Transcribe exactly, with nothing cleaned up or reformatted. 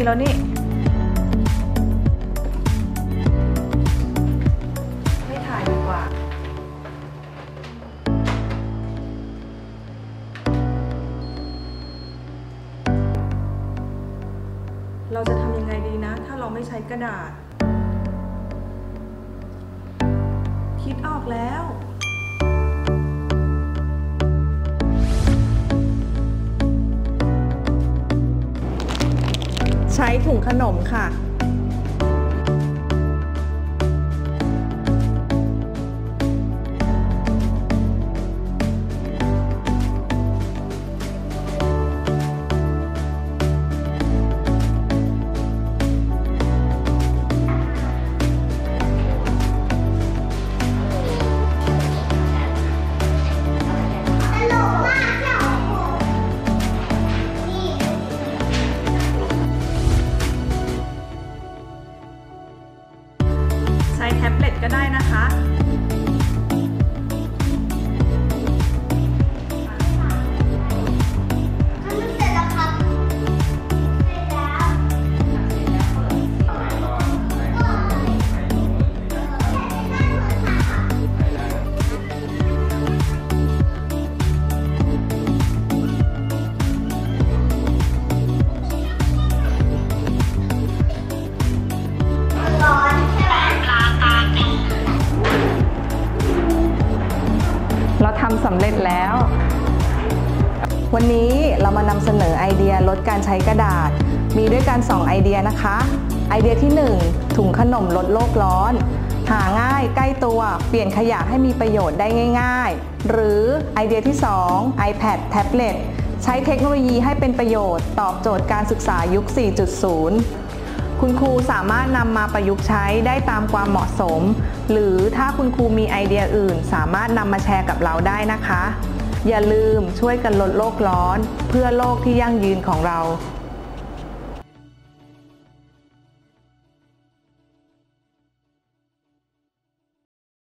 แล้วนี่ไม่ถ่ายดีกว่าเราจะทำยังไงดีนะถ้าเราไม่ใช้กระดาษคิดออกแล้วใช้ถุงขนมค่ะใช้แท็บเล็ตก็ได้นะคะเราทำสำเร็จแล้ววันนี้เรามานำเสนอไอเดียลดการใช้กระดาษมีด้วยกันสองไอเดียนะคะไอเดียที่หนึ่งถุงขนมลดโลกร้อนหาง่ายใกล้ตัวเปลี่ยนขยะให้มีประโยชน์ได้ง่ายๆหรือไอเดียที่สอง ไอแพด แท็บเล็ตใช้เทคโนโลยีให้เป็นประโยชน์ตอบโจทย์การศึกษายุค สี่จุดศูนย์ คุณครูสามารถนำมาประยุกต์ใช้ได้ตามความเหมาะสมหรือถ้าคุณครูมีไอเดียอื่นสามารถนำมาแชร์กับเราได้นะคะอย่าลืมช่วยกันลดโลกร้อนเพื่อโลกที่ยั่งยืนของเรา